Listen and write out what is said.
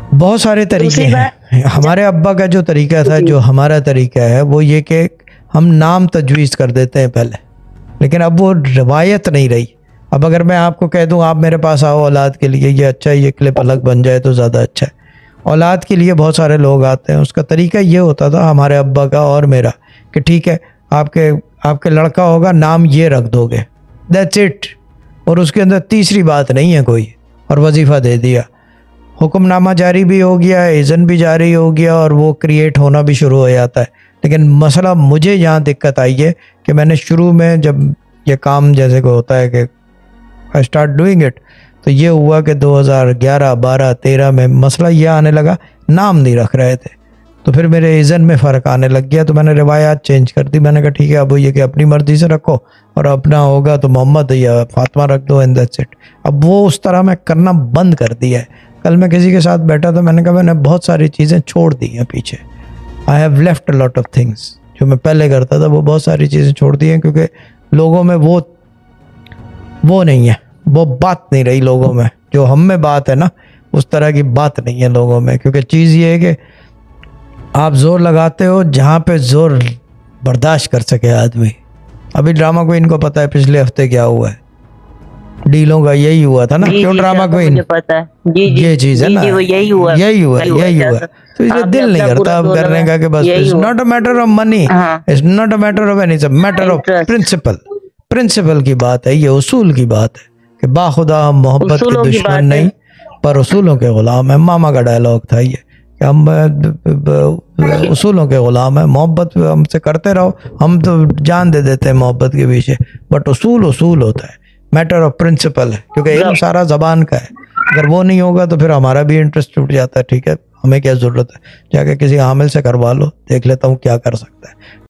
बहुत सारे तरीके हैं। हमारे अब्बा का जो तरीका था, जो हमारा तरीका है, वो ये कि हम नाम तजवीज़ कर देते हैं पहले, लेकिन अब वो रवायत नहीं रही। अब अगर मैं आपको कह दूं आप मेरे पास आओ औलाद के लिए, ये अच्छा है, ये क्लिप अलग बन जाए तो ज़्यादा अच्छा है। औलाद के लिए बहुत सारे लोग आते हैं। उसका तरीका ये होता था हमारे अब्बा का और मेरा कि ठीक है, आपके लड़का होगा, नाम ये रख दोगे, दैट्स इट। और उसके अंदर तीसरी बात नहीं है कोई। और वजीफ़ा दे दिया, हुक्मनामा जारी भी हो गया, इज़न भी जारी हो गया, और वो क्रिएट होना भी शुरू हो जाता है। लेकिन मसला मुझे यहाँ दिक्कत आई है कि मैंने शुरू में जब ये काम जैसे को होता है कि आई स्टार्ट डूइंग इट, तो ये हुआ कि 2011, 12, 13 में मसला ये आने लगा, नाम नहीं रख रहे थे। तो फिर मेरे इज़न में फ़र्क आने लग गया, तो मैंने रिवायात चेंज कर दी। मैंने कहा ठीक है, अब ये कि अपनी मर्ज़ी से रखो, और अपना होगा तो मोहम्मद या फातिमा रख दो, एंड दैट्स इट। अब वो उस तरह मैं करना बंद कर दिया है। कल मैं किसी के साथ बैठा था, मैंने कहा मैंने बहुत सारी चीज़ें छोड़ दी हैं पीछे। I have left a lot of things. जो मैं पहले करता था वो बहुत सारी चीज़ें छोड़ दी हैं, क्योंकि लोगों में वो नहीं है, वो बात नहीं रही लोगों में। जो हम में बात है ना, उस तरह की बात नहीं है लोगों में। क्योंकि चीज़ ये है कि आप जोर लगाते हो जहाँ पे जोर बर्दाश्त कर सके आदमी। अभी ड्रामा क्वीन को पता है पिछले हफ्ते क्या हुआ है, डीलों का यही हुआ था ना। क्यों ड्रामा क्वीन, मुझे पता है जी, ये चीज़ है ना, यही हुआ। तो इसलिए दिल नहीं करता अब करने का कि बस it's not a matter of money, it's not a matter of any, it's a matter of principle की बात है, ये उसूल की बात है कि बाखुदा हम मोहब्बत के दुश्मन नहीं पर उसूलों के गुलाम है। मामा का डायलॉग था ये कि हम उसूलों के गुलाम है, मोहब्बत हमसे करते रहो, हम तो जान दे देते हैं मोहब्बत के पीछे, बट उसूल होता है, मैटर ऑफ प्रिंसिपल है। क्योंकि इल्म सारा ज़बान का है, अगर वो नहीं होगा तो फिर हमारा भी इंटरेस्ट टूट जाता है। ठीक है, हमें क्या ज़रूरत है, जाके किसी आमिल से करवा लो, देख लेता हूँ क्या कर सकता है।